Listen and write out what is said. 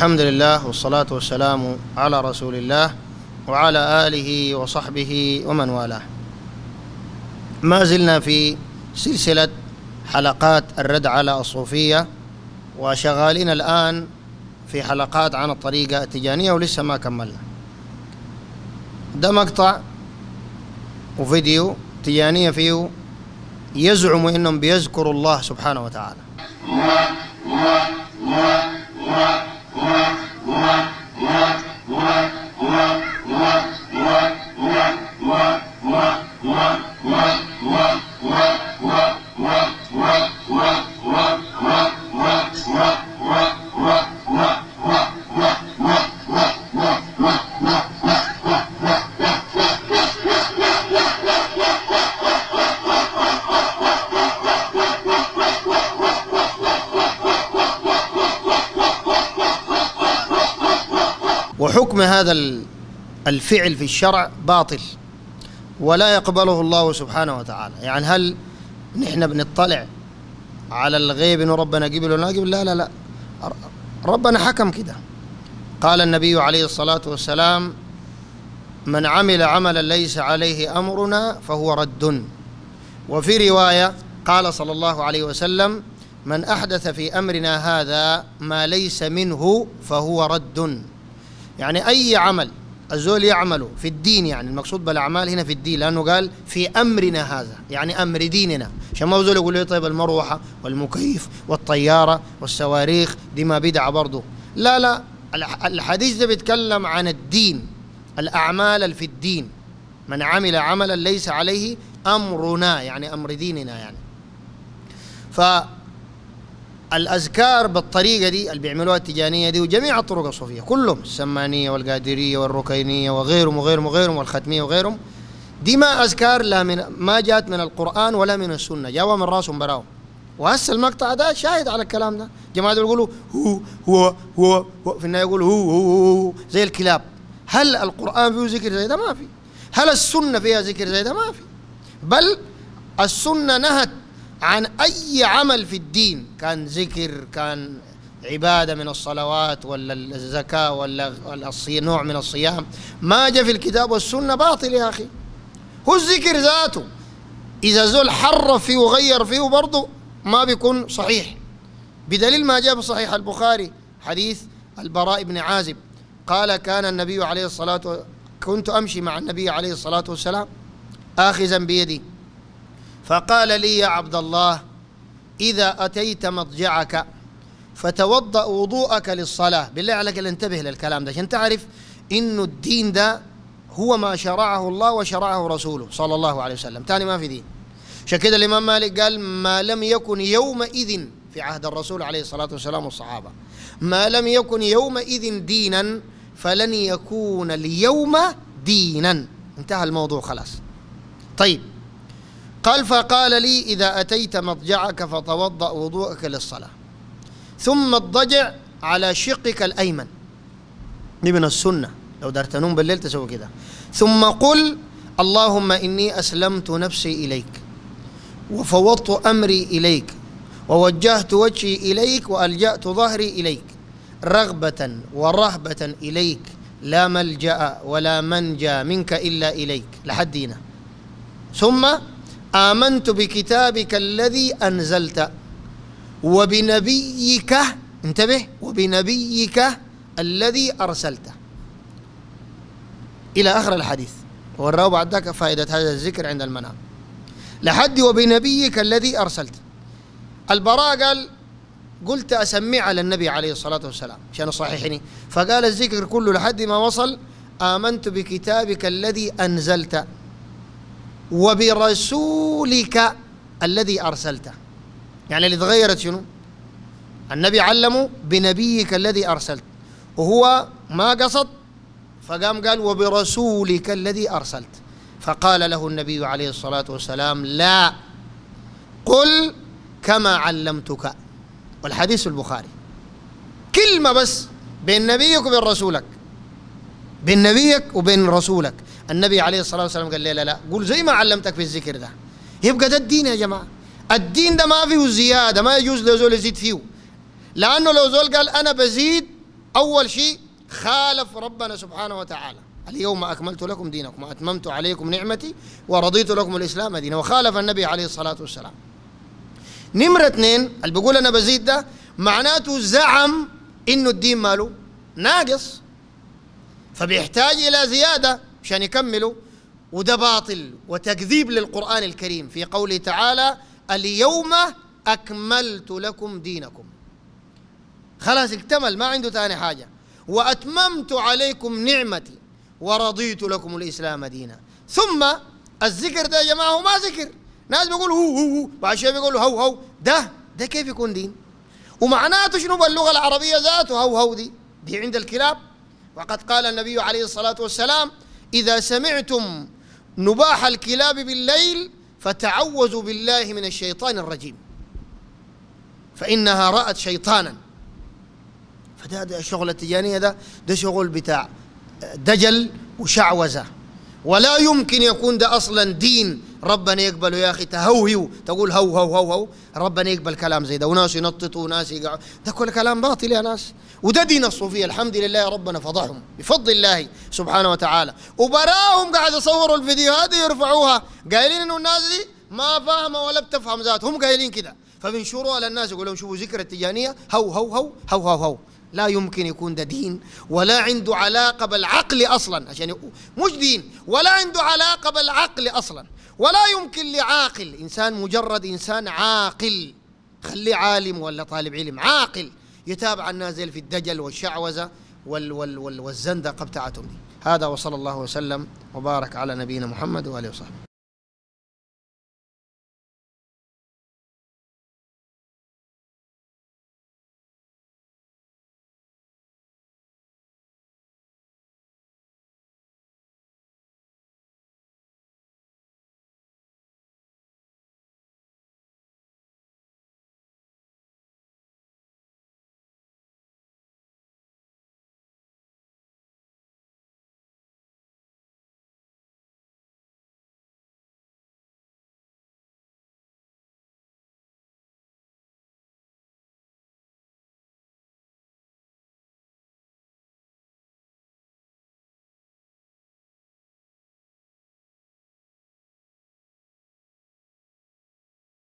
الحمد لله والصلاة والسلام على رسول الله وعلى آله وصحبه ومن والاه. ما زلنا في سلسلة حلقات الرد على الصوفية، وشغالين الآن في حلقات عن الطريقة التجانية ولسه ما كملنا. ده مقطع وفيديو تجانية فيه يزعم إنهم بيذكروا الله سبحانه وتعالى. وحكم هذا الفعل في الشرع باطل ولا يقبله الله سبحانه وتعالى. يعني هل نحن بنطلع على الغيب إنه ربنا قبل ولا قبل؟ لا لا لا، ربنا حكم كده. قال النبي عليه الصلاة والسلام: من عمل عملا ليس عليه أمرنا فهو رد. وفي رواية قال صلى الله عليه وسلم: من أحدث في أمرنا هذا ما ليس منه فهو رد. يعني أي عمل الزول يعمله في الدين، يعني المقصود بالأعمال هنا في الدين، لأنه قال في أمرنا هذا، يعني أمر ديننا، عشان ما الزول يقول لي طيب المروحة والمكيف والطيارة والصواريخ دي ما بدعة برضه. لا لا، الحديث ده بيتكلم عن الدين، الأعمال اللي في الدين. من عمل عملا ليس عليه أمرنا، يعني أمر ديننا يعني. الأذكار بالطريقة دي اللي بيعملوها التجانية دي وجميع الطرق الصوفية كلهم، السمانية والقادرية والركينية وغيرهم وغيرهم وغيرهم والختمية وغيرهم، دي ما أذكار ما جات من القرآن ولا من السنة، جاوا من راسهم براهم. وهسه المقطع ده شاهد على الكلام ده. جماعة يقولوا هو في النهاية يقولوا هو زي الكلاب. هل القرآن فيه ذكر زي ده؟ ما في. هل السنة فيها ذكر زي ده؟ ما في. بل السنة نهت عن أي عمل في الدين، كان ذكر، كان عبادة من الصلوات ولا الزكاة ولا نوع من الصيام، ما جاء في الكتاب والسنة باطل يا أخي. هو الذكر ذاته إذا زول حرف فيه وغير فيه برضه ما بيكون صحيح، بدليل ما جاء في صحيح البخاري حديث البراء بن عازب قال: كان النبي عليه الصلاة كنت أمشي مع النبي عليه الصلاة والسلام آخذا بيدي، فقال لي: يا عبد الله، إذا أتيت مضجعك فتوضأ وضوءك للصلاة. بالله عليك انتبه للكلام ده عشان تعرف إنه الدين ده هو ما شرعه الله وشرعه رسوله صلى الله عليه وسلم، تاني ما في دين. عشان كده الإمام مالك قال: ما لم يكن يومئذ في عهد الرسول عليه الصلاة والسلام والصحابة، ما لم يكن يومئذ دينا فلن يكون اليوم دينا. انتهى الموضوع خلاص. طيب، قال: فقال لي: إذا أتيت مضجعك فتوضأ وضوءك للصلاة، ثم اضطجع على شقك الأيمن. دي من السنة، لو دار تنوم بالليل تسوي كده. ثم قل: اللهم إني أسلمت نفسي إليك وفوضت أمري إليك ووجهت وجهي إليك وألجأت ظهري إليك رغبة ورهبة إليك، لا ملجأ ولا منجى منك إلا إليك، لحد هنا. ثم آمنت بكتابك الذي أنزلت وبنبيك، انتبه، وبنبيك الذي أرسلته، إلى آخر الحديث. وراه بعد ذاك فائدة هذا الذكر عند المنام لحد وبنبيك الذي أرسلت. البراء قال: قلت أسمع على النبي عليه الصلاة والسلام عشان صحيحني، فقال الذكر كله لحد ما وصل: آمنت بكتابك الذي أنزلت وبرسولك الذي أرسلته. يعني اللي تغيرت شنو؟ النبي علمه بنبيك الذي أرسلت، وهو ما قصد فقام قال: وبرسولك الذي أرسلت. فقال له النبي عليه الصلاة والسلام: لا، قل كما علمتك. والحديث في البخاري. كلمة بس بين نبيك وبين رسولك، بين نبيك وبين رسولك. النبي عليه الصلاة والسلام قال: لا لا، قول زي ما علمتك في الذكر ده. يبقى ده الدين يا جماعة. الدين ده ما فيه زيادة، ما يجوز لو زول يزيد فيه، لأنه لو زول قال أنا بزيد أول شيء خالف ربنا سبحانه وتعالى، اليوم أكملت لكم دينكم وأتممت عليكم نعمتي ورضيت لكم الإسلام دينا، وخالف النبي عليه الصلاة والسلام. نمرة 2 اللي بيقول أنا بزيد ده معناته زعم إنه الدين ماله ناقص، فبيحتاج إلى زيادة عشان يكملوا، وده باطل وتكذيب للقرآن الكريم في قوله تعالى اليوم أكملت لكم دينكم، خلاص اكتمل ما عنده ثاني حاجة، وأتممت عليكم نعمتي ورضيت لكم الإسلام دينا. ثم الذكر ده يا جماعة هو ما ذكر، ناس بيقولوا هو بعد شوية بيقولوا هو ده كيف يكون دين؟ ومعناته شنو باللغة العربية ذاته هو دي عند الكلاب. وقد قال النبي عليه الصلاة والسلام إذا سمعتم نباح الكلاب بالليل فتعوذوا بالله من الشيطان الرجيم فإنها رأت شيطانا. فده الشغل التجانية ده شغل بتاع دجل وشعوذة، ولا يمكن يكون ده أصلا دين ربنا يقبله. يا أخي تهوهو تقول هو ربنا يقبل كلام زي ده، وناس ينططوا وناس يقعوا، ده كل كلام باطل يا ناس. وده دين الصوفية الحمد لله ربنا فضحهم بفضل الله سبحانه وتعالى، وبراهم قاعد يصوروا الفيديوهات يرفعوها قايلين إنه الناس دي ما فاهمة ولا بتفهم ذات، هم قايلين كده، فبنشروها للناس يقول لهم شوفوا ذكر التجانية هو لا يمكن يكون ده دين، ولا عنده علاقة بالعقل أصلا، عشان مش دين ولا عنده علاقة بالعقل أصلا، ولا يمكن لعاقل إنسان مجرد إنسان عاقل خليه عالم ولا طالب علم عاقل يتابع النازل في الدجل والشعوذة والزندقة بتاعتهم دي. هذا وصلى الله وسلم وبارك على نبينا محمد وآله وصحبه.